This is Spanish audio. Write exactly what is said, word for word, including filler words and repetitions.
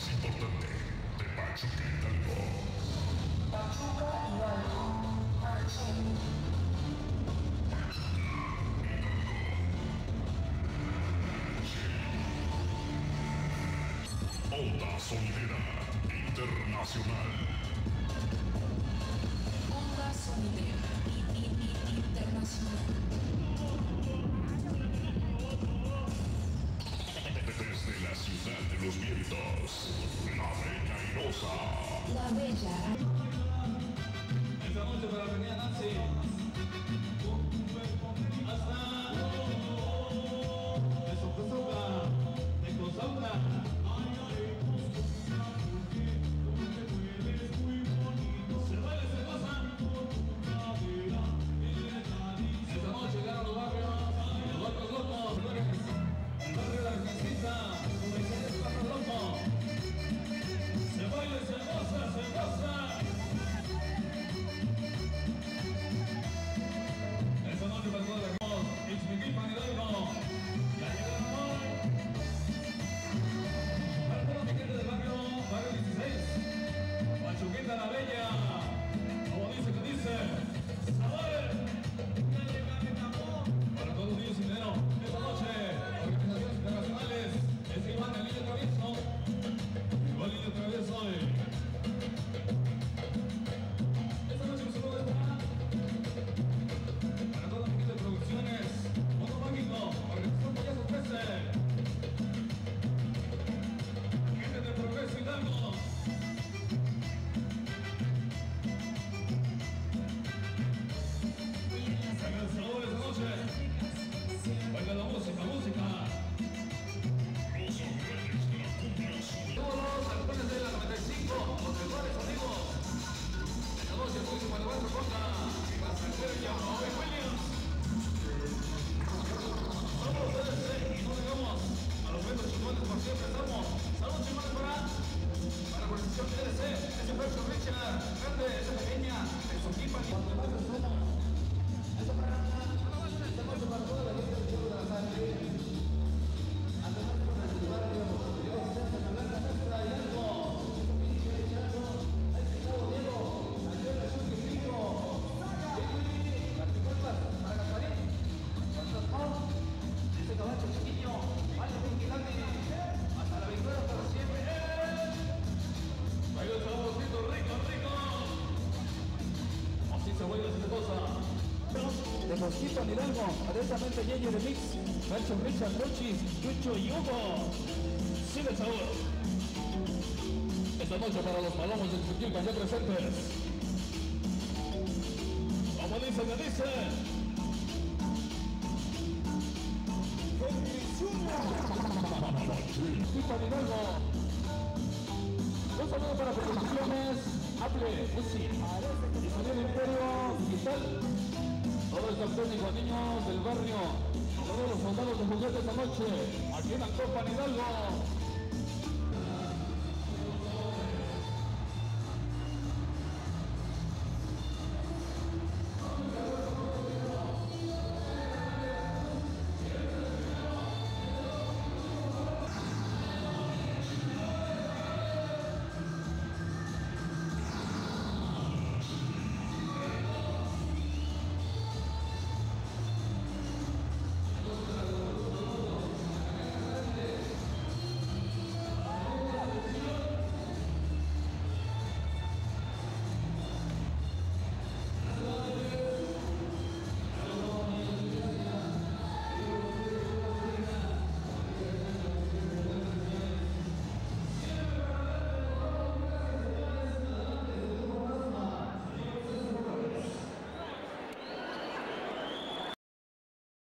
más importante de Pachuca Hidalgo. Pachuca Hidalgo, marchen. Onda Sonidera Internacional. Onda Sonidera Internacional. Desde la ciudad de los vientos, la Bella Airosa. La Bella. Esta noche para la avenida Nancy. Hasta de Socosoca, de Cosaura. Se baila, se goza. Esta noche llegaron los barrios, los barrios locos, señores. El barrio de la Virgencita, como dice el barrio loco. Se baila, se goza, se goza. Esta noche para todos los hermanos, Ixmiquilpan Hidalgo. Ya llegaron hoy. Para todos los piquetes del barrio, barrio dieciséis. Pachuquita la Bella. Como dice, que dice. ¡Sabor! Para todos los niños sin dinero. Esta noche, organizaciones internacionales. Es Iván, el niño travieso. Iván, el niño travieso. Esta noche un saludo de para todas las pequeñas producciones, Mundo Mágico, Organización Payaso trece, gente de Progreso Hidalgo. Hagan el sabor esta noche. Oiga la música, música. Todos los halcones de la noventa y cinco, los mejores amigos. Esta noche el próximo de nuestro contra. Robin Williams. Somos D D C y no digamos a los ventos chingones por siempre estamos. Saludos chingones para para la organización D D C, ese fue el Richard, grande, esa pequeña, el Soquipa. Cuanto más somos, eso para esta noche para toda la gente del cielo de la sangre. Además con el barrio, Dios se hace hablar la nuestra y algo. Eso que dice echando, ahí se está Diego, ayer es un pico. Para Gasparín, Constantón, ese caballo chiquillo, vaya bien gigante, hasta la victoria para siempre. Baila el saborcito rico, rico. Así se baila esta cosa. De Mosquito en Hidalgo, atentamente Yeyo de Mix, Nacho, Richard, Rochis, Chucho y Hugo. Sigue el sabor. Esta noche para los palomos del Chiquilpan ya presentes. Como dice, que dice. Chiquilpan Hidalgo. Un saludo para producciones Apple, Uzi, y Sonido Imperio Digital. Todo el técnico, niños del barrio, todos los soldados de juguete esta noche, aquí en Actopan Hidalgo.